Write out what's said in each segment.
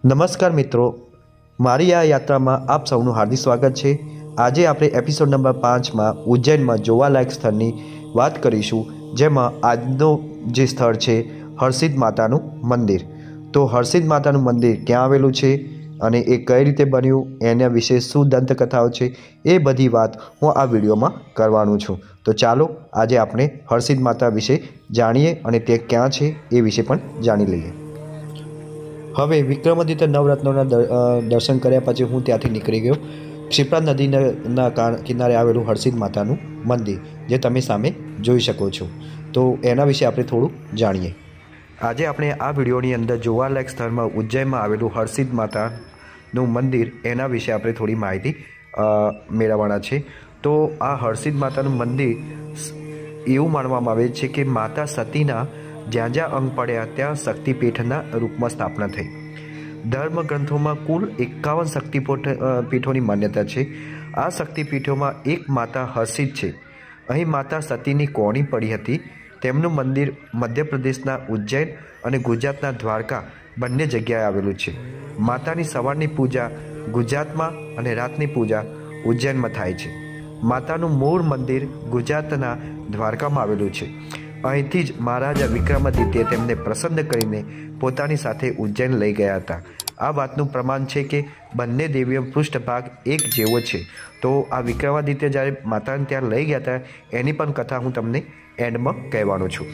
નમસ્કાર મિત્રો, મારી આ યાત્રામાં આપ સૌનું હાર્દિક સ્વાગત છે। આજે આપણે એપિસોડ નંબર 5માં ઉજ્જૈનમાં જોવાલાયક સ્થળની વાત કરીશું, જેમાં આજનો જે સ્થળ છે હરસિદ્ધ માતાનું મંદિર। તો હરસિદ્ધ માતાનું મંદિર ક્યાં આવેલું છે અને એ કઈ રીતે બન્યું, એના વિશે શું દંતકથાઓ છે, એ બધી વાત હું આ વિડીયોમાં કરવાનું છું। તો ચાલો આજે આપણે હરસિદ્ધ માતા વિશે જાણીએ અને તે ક્યાં છે એ વિશે પણ જાણી લઈએ। હવે વિક્રમાદિત્ય નવરત્નોના દર્શન કર્યા પછી હું ત્યાંથી નીકળી ગયો ક્ષિપ્રા નદીના કિનારે આવેલું હરસિદ્ધ માતાનું મંદિર, જે તમે સામે જોઈ શકો છો। તો એના વિશે આપણે થોડું જાણીએ। આજે આપણે આ વિડીયોની અંદર જોવાલાયક સ્થળમાં ઉજ્જૈનમાં આવેલું હરસિદ્ધ માતાનું મંદિર, એના વિશે આપણે થોડી માહિતી મેળવવાના છે। તો આ હરસિદ્ધ માતાનું મંદિર એવું માનવામાં આવે છે કે માતા સતીના જ્યાં જ્યાં અંગ પડ્યા ત્યાં શક્તિપીઠના રૂપમાં સ્થાપના થઈ। ધર્મ ગ્રંથોમાં કુલ 51 શક્તિપીઠોની માન્યતા છે। આ શક્તિપીઠોમાં એક માતા હરસિદ્ધ છે। અહીં માતા સતીની કોણી પડી હતી। તેમનું મંદિર મધ્યપ્રદેશના ઉજ્જૈન અને ગુજરાતના દ્વારકા બંને જગ્યાએ આવેલું છે। માતાની સવારની પૂજા ગુજરાતમાં અને રાતની પૂજા ઉજ્જૈનમાં થાય છે। માતાનું મૂળ મંદિર ગુજરાતના દ્વારકામાં આવેલું છે। અહીંથી જ મહારાજા વિક્રમાદિત્ય તેમને પ્રસન્ન કરીને પોતાની સાથે ઉજ્જૈન લઈ ગયા હતા। આ વાતનું પ્રમાણ છે કે બંને દેવીઓ પૃષ્ઠભાગ એક જેવો છે। તો આ વિક્રમાદિત્ય જ્યારે માતાને ત્યાં લઈ ગયા હતા એની પણ કથા હું તમને એન્ડમાં કહેવાનો છું।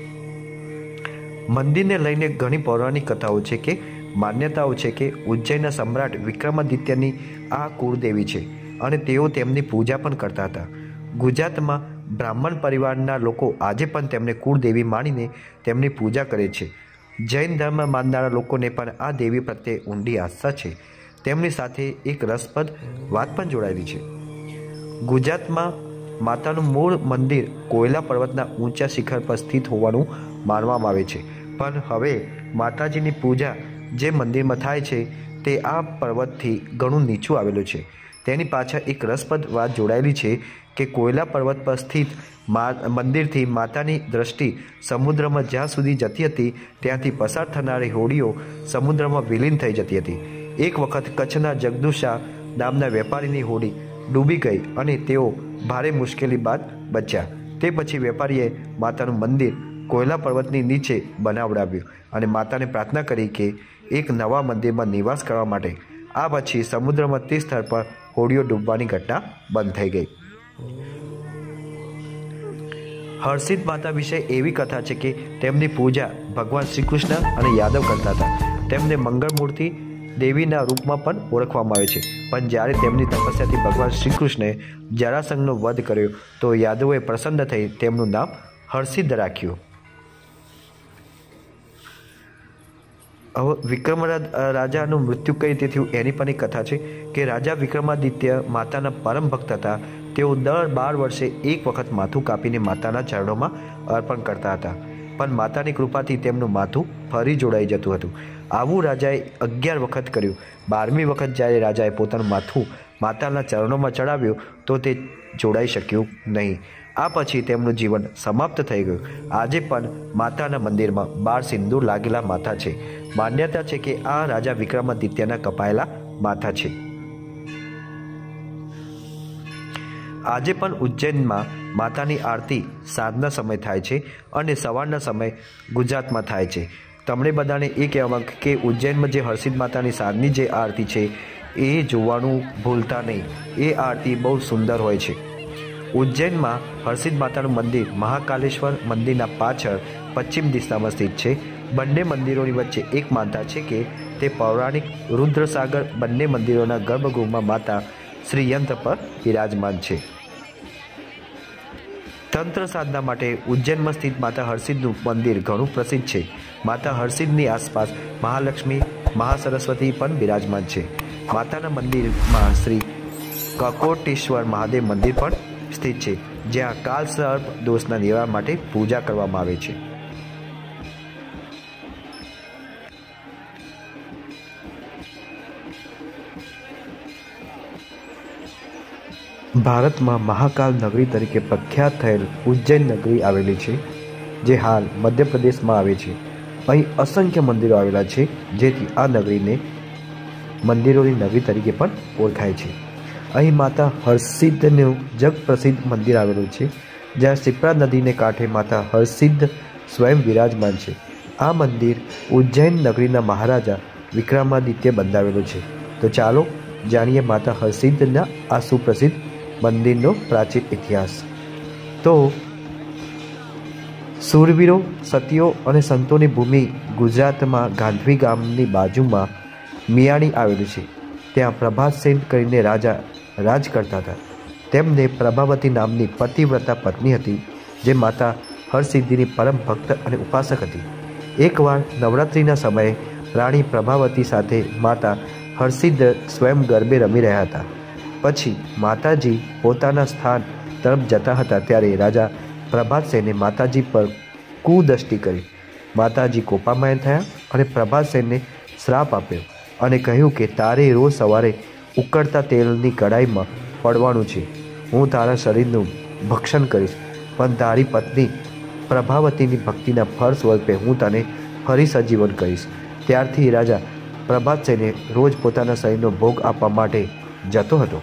મંદિરને લઈને ઘણી પૌરાણિક કથાઓ છે કે માન્યતાઓ છે કે ઉજ્જૈનના સમ્રાટ વિક્રમાદિત્યની આ કુળદેવી છે અને તેઓ તેમની પૂજા પણ કરતા હતા। ગુજરાતમાં બ્રાહ્મણ પરિવારના લોકો આજે પણ તેમને કુળદેવી માનીને તેમની પૂજા કરે છે। જૈન ધર્મ માનનારા લોકોને પણ આ દેવી પ્રત્યે ઊંડી આસ્થા છે। તેમની સાથે એક રસપ્રદ વાત પણ જોડાયેલી છે। ગુજરાતમાં માતાનું મૂળ મંદિર કોયલા પર્વતના ઊંચા શિખર પર સ્થિત હોવાનું માનવામાં આવે છે, પણ હવે માતાજીની પૂજા જે મંદિરમાં થાય છે તે આ પર્વતથી ઘણું નીચું આવેલું છે। તેની પાછળ એક રસપ્રદ વાત જોડાયેલી છે કે કોયલા પર્વત પર સ્થિત મંદિરથી માતાની દ્રષ્ટિ સમુદ્રમાં જ્યાં સુધી જતી હતી ત્યાંથી પસાર થનારી હોડીઓ સમુદ્રમાં વિલીન થઈ જતી હતી। એક વખત કચ્છના જગદુશા નામના વેપારીની હોડી ડૂબી ગઈ અને તેઓ ભારે મુશ્કેલી બાદ બચ્યા। તે પછી વેપારીએ માતાનું મંદિર કોયલા પર્વતની નીચે બનાવડાવ્યું અને માતાને પ્રાર્થના કરી કે એક નવા મંદિરમાં નિવાસ કરવા માટે। આ પછી સમુદ્રમાં તે સ્થળ પર હોડીઓ ડૂબવાની ઘટના બંધ થઈ ગઈ। હરસિદ્ધ માતા વિશે એવી કથા છે કે તેમની પૂજા ભગવાન શ્રી કૃષ્ણ અને યાદવ કરતા હતા। તેમને મંગળમૂર્તિ દેવીના રૂપમાં પણ ઓળખવામાં આવે છે, પણ જ્યારે તેમની તપસ્યાથી ભગવાન શ્રી કૃષ્ણે જરાસંઘનો વધ કર્યો તો યાદવોએ પ્રસન્ન થઈ તેમનું નામ હરસિદ્ધ રાખ્યું। હવે વિક્રમ રાજાનું મૃત્યુ કઈ રીતે થયું એની પણ એક કથા છે કે રાજા વિક્રમાદિત્ય માતાના પરમ ભક્ત હતા। તેઓ દર 12 વર્ષે એક વખત માથું કાપીને માતાના ચરણોમાં અર્પણ કરતા હતા, પણ માતાની કૃપાથી તેમનું માથું ફરી જોડાઈ જતું હતું। આવું રાજાએ 11 વખત કર્યું। 12મી વખત જ્યારે રાજાએ પોતાનું માથું માતાના ચરણોમાં ચડાવ્યું તો તે જોડાઈ શક્યું નહીં। આ પછી તેમનું જીવન સમાપ્ત થઈ ગયું। આજે પણ માતાના મંદિરમાં 12 સિંદૂર લાગેલા માથા છે। માન્યતા છે કે આ રાજા વિક્રમાદિત્યના કપાયેલા માથા છે। આજે પણ ઉજ્જૈનમાં માતાની આરતી સાંજના સમય થાય છે અને સવારના સમય ગુજરાતમાં થાય છે। તમને બધાને એ કહેવામાં કે ઉજ્જૈનમાં જે હરસિદ્ધ માતાની સાંજની જે આરતી છે એ જોવાનું ભૂલતા નહીં। એ આરતી બહુ સુંદર હોય છે। ઉજ્જૈનમાં હરસિદ્ધ માતાનું મંદિર મહાકાલેશ્વર મંદિરના પાછળ પશ્ચિમ દિશામાં સ્થિત છે। બંને મંદિરોની વચ્ચે એક માનતા છે કે તે પૌરાણિક રુદ્રસાગર બંને મંદિરોના ગર્ભગૃહમાં માતા શ્રી યંત્ર પર વિરાજમાન છે। તંત્ર સાધના માટે ઉજ્જૈનમાં સ્થિત માતા હરસિદ્ધનું મંદિર ઘણું પ્રસિદ્ધ છે। માતા હરસિદ્ધની આસપાસ મહાલક્ષ્મી, મહાસરસ્વતી પણ બિરાજમાન છે। માતાના મંદિરમાં શ્રી કકોટેશ્વર મહાદેવ મંદિર પણ સ્થિત છે, જ્યાં કાલસર્પ દોષના નિવારણ માટે પૂજા કરવામાં આવે છે। ભારતમાં મહાકાલ નગરી તરીકે પ્રખ્યાત થયેલ ઉજ્જૈન નગરી આવેલી છે, જે હાલ મધ્યપ્રદેશમાં આવે છે। અહીં અસંખ્ય મંદિરો આવેલા છે, જેથી આ નગરીને મંદિરોની નગરી તરીકે પણ ઓળખાય છે. અહીં માતા હરસિદ્ધનું જગપ્રસિદ્ધ મંદિર આવેલું છે, જ્યાં શિપ્રા નદીને કાંઠે માતા હરસિદ્ધ સ્વયં વિરાજમાન છે. આ મંદિર ઉજ્જૈન નગરીના મહારાજા વિક્રમાદિત્ય બંધાવેલું છે. તો ચાલો જાણીએ માતા હરસિદ્ધના આ સુપ્રસિદ્ધ મંદિરનો પ્રાચીન ઇતિહાસ. તો શૂરવીરો, સતીઓ અને સંતોની ભૂમિ ગુજરાતમાં ગાંધવી ગામની બાજુમાં મિયાણી આવેલું છે. ત્યાં પ્રભાતસેન કરીને રાજા રાજ કરતા હતા. તેમને પ્રભાવતી નામની પતિવ્રતા પત્ની હતી, જે માતા હરસિદ્ધિની પરમ ભક્ત અને ઉપાસક હતી. એકવાર નવરાત્રિના સમયે રાણી પ્રભાવતી સાથે માતા હરસિદ્ધ સ્વયં ગરબે રમી રહ્યા હતા. પછી માતાજી પોતાના સ્થાન તરફ જતા હતા, ત્યારે રાજા પ્રભાતસેને માતાજી પર કુદૃષ્ટિ કરી. માતાજી કોપાયમાન થયા અને પ્રભાતસેનને શ્રાપ આપ્યો અને કહ્યું કે તારે રોજ સવારે ઉકળતા તેલની કડાઈમાં પડવાનું છે. હું તારા શરીરનું ભક્ષણ કરીશ, પણ તારી પત્ની પ્રભાવતીની ભક્તિના ફળ સ્વરૂપે હું તને ફરી સજીવન કરીશ. ત્યારથી રાજા પ્રભાતસેને રોજ પોતાના શરીરનો ભોગ આપવા માટે જતો હતો.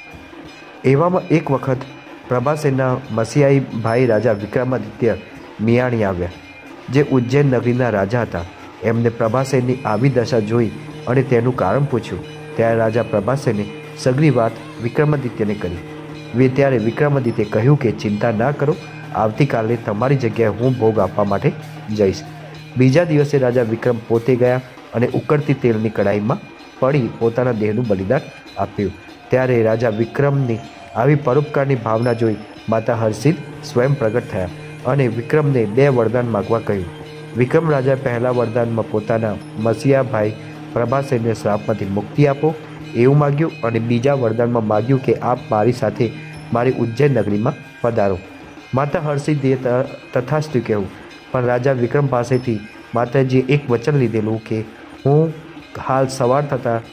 એવામાં એક વખત પ્રભાતસેનના મસીહાઈ ભાઈ રાજા વિક્રમાદિત્ય મિયાણી આવ્યા, જે ઉજ્જૈન નગરીના રાજા હતા. એમને પ્રભાતસેનની આવી દશા જોઈ અને તેનું કારણ પૂછ્યું. ત્યારે રાજા પ્રભાતસેને સગળી વાત વિક્રમાદિત્યને કરી. ત્યારે વિક્રમાદિત્યે કહ્યું કે ચિંતા ના કરો, આવતીકાલે તમારી જગ્યાએ હું ભોગ આપવા માટે જઈશ. બીજા દિવસે રાજા વિક્રમ પોતે ગયા અને ઉકળતી તેલની કડાઈમાં પડી પોતાના દેહનું બલિદાન આપ્યું. ત્યારે રાજા વિક્રમની આવી પરોપકારની ભાવના જોઈ માતા હરસિદ્ધ સ્વયં પ્રગટ થયા અને વિક્રમને 2 વરદાન માગવા કહ્યું. વિક્રમ રાજાએ પહેલા વરદાનમાં પોતાના મસીહા ભાઈ પ્રભાતસેનને શ્રાપમાંથી મુક્તિ આપો એવું માગ્યું અને બીજા વરદાનમાં માગ્યું કે આપ મારી સાથે મારી ઉજ્જૈન નગરીમાં પધારો. માતા હરસિદ્ધિએ તથાસ્તુ કહેવું, પણ રાજા વિક્રમ પાસેથી માતાજીએ એક વચન લીધેલું કે હું હાલ સવાર થતાં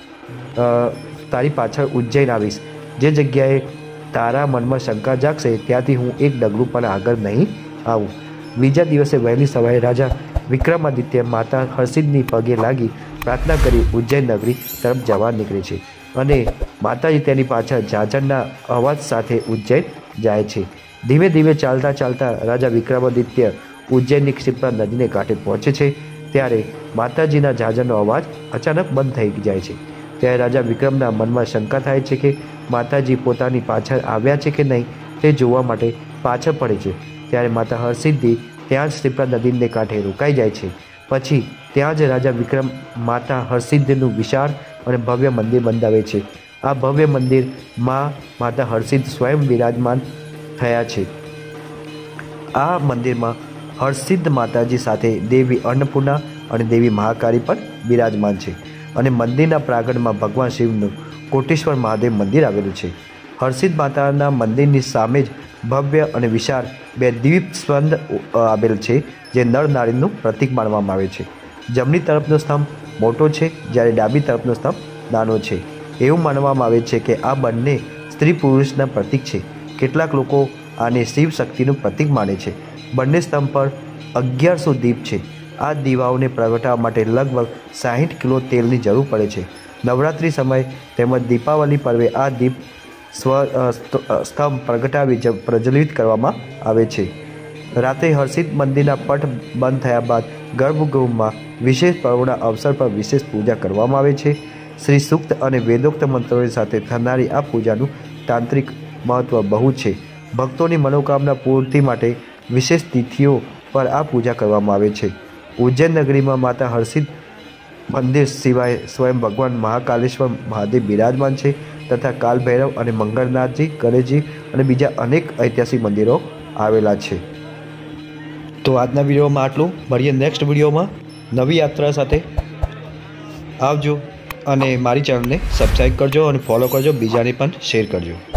તારી પાછળ ઉજ્જૈન આવીશ. જે જગ્યાએ તારા મનમાં શંકા જાગશે ત્યાંથી હું એક ડગલું પણ આગળ નહીં આવું. બીજા દિવસે વહેલી સવારે રાજા વિક્રમાદિત્ય માતા હરસિદ્ધની પગે લાગી પ્રાર્થના કરી ઉજ્જૈન નગરી તરફ જવા નીકળે છે અને માતાજી તેની પાછળ ઝાઝરના અવાજ સાથે ઉજ્જૈન જાય છે. ધીમે ધીમે ચાલતા ચાલતા રાજા વિક્રમાદિત્ય ઉજ્જૈનની ક્ષિપ્રા નદીને કાંઠે પહોંચે છે. ત્યારે માતાજીના ઝાઝરનો અવાજ અચાનક બંધ થઈ જાય છે. ત્યારે રાજા વિક્રમના મનમાં શંકા થાય છે કે માતાજી પોતાની પાછળ આવ્યા છે કે નહીં તે જોવા માટે પાછળ પડે છે. ત્યારે માતા હરસિદ્ધિ ત્યાં જ ક્ષિપ્રા નદીને કાંઠે રોકાઈ જાય છે. પછી ત્યાં જ રાજા વિક્રમ માતા હરસિદ્ધનું વિશાળ અને ભવ્ય મંદિર બંધાવે છે. આ ભવ્ય મંદિરમાં માતા હરસિદ્ધ સ્વયં વિરાજમાન થયા છે. આ મંદિરમાં હરસિદ્ધ માતાજી સાથે દેવી અન્નપૂર્ણા અને દેવી મહાકાળી પણ બિરાજમાન છે અને મંદિરના પ્રાંગણમાં ભગવાન શિવનું કોટેશ્વર મહાદેવ મંદિર આવેલું છે. હરસિદ્ધ માતાના મંદિરની સામે જ ભવ્ય અને વિશાળ 2 દીપ સ્કંદ આવેલ છે, જે નર નારીનું પ્રતીક માનવામાં આવે છે. જમણી તરફનો સ્તંભ મોટો છે, જ્યારે ડાબી તરફનો સ્તંભ નાનો છે. એવું માનવામાં આવે છે કે આ બંને સ્ત્રી પુરુષના પ્રતીક છે. કેટલાક લોકો આને શિવ શક્તિનું પ્રતીક માને છે. બંને સ્તંભ પર 1100 દીપ છે. આ દીવાઓને પ્રગટાવવા માટે લગભગ 60 કિલો તેલની જરૂર પડે છે. નવરાત્રિ સમય તેમજ દીપાવલી પર્વે આ દીપ સ્તંભ પ્રગટાવી પ્રજ્વલિત કરવામાં આવે છે. રાત્રે હરસિદ્ધ મંદિરના પટ બંધ થયા બાદ ગર્ભગૃહમાં વિશેષ પર્વના અવસર પર વિશેષ પૂજા કરવામાં આવે છે. શ્રી સૂક્ત અને વેદોક્ત મંત્રોની સાથે થનારી આ પૂજાનું તાંત્રિક મહત્વ બહુ છે. ભક્તોની મનોકામના પૂર્તિ માટે વિશેષ તિથિઓ પર આ પૂજા કરવામાં આવે છે. ઉજ્જૈન નગરીમાં માતા હરસિદ્ધ મંદિર સિવાય સ્વયં ભગવાન મહાકાલેશ્વર મહાદેવ બિરાજમાન છે તથા કાલભૈરવ અને મંગળનાથજી, ગણેશજી અને બીજા અનેક ઐતિહાસિક મંદિરો આવેલા છે. તો આજના વિડીયોમાં આટલું. મળીએ નેક્સ્ટ વિડીયોમાં નવી યાત્રા સાથે. આવજો અને મારી ચેનલને સબસ્ક્રાઈબ કરજો અને ફોલો કરજો, બીજાને પણ શેર કરજો.